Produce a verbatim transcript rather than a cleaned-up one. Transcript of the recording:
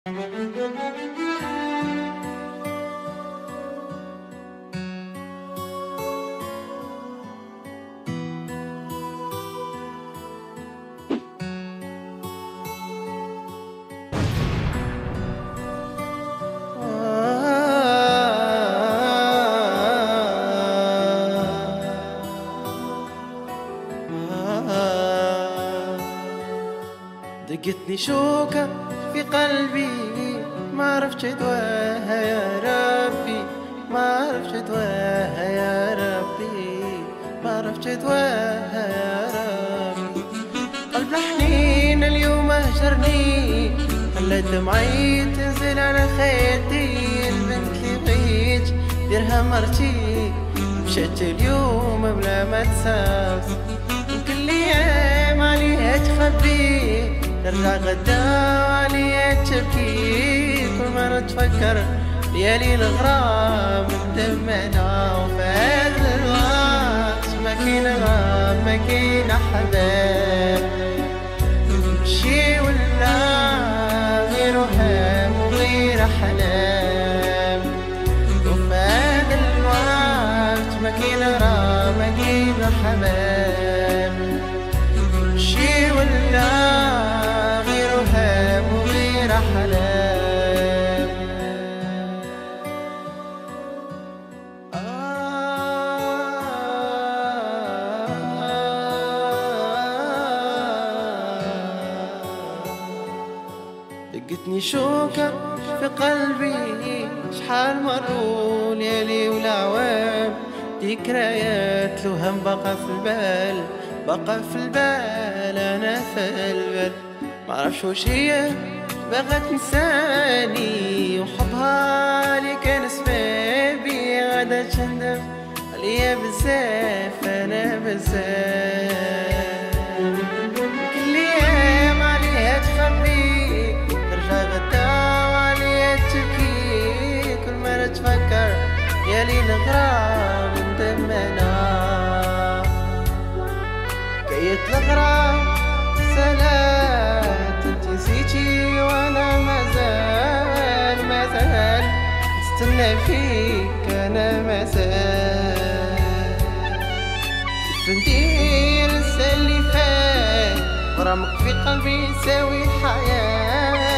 دقتني شوكة في قلبي ما عرفت دواها يا ربي، ما عرفت دواها يا ربي، ما عرفت دواها يا ربي. قلب الحنين اليوم هجرني، خلى دمعي تنزل على خيطي. البنت اللي بغيت ديرها مرتي مشات اليوم بلا ما تساس، وكل ايام عليها تخبي، نرجع غدا وعليا تبكي. كل مرة تفكر ليالي الغرام مدمنا، وفي هذا الوقت ما كاين غرام ما كاين أحباب. نمشي ولا غير وهام وغير أحلام، وفي هذا الوقت ما كاين غرام ما كاين أحباب. نمشي ولا حلام. دقتني شوكة في قلبي، شحال مروا ليالي والعوام، ذكريات الوهم بقى في البال، بقى في البال أنا في البال. معرفش واش هي باغا تنساني، وحبها لي كان سبابي. غادا تندم عليا بزاف انا بزاف، كل ايام عليها تخبي، ترجع غدا وعليها تبكي. كل مرة تفكر يا لي الغرام مدمنا، حكاية الغرام سلام نسيتي وانا مازال مازال نستنى فيك انا مازال. كيف ندير ننسى اللي فات، غرامك في قلبي يساوي الحياة.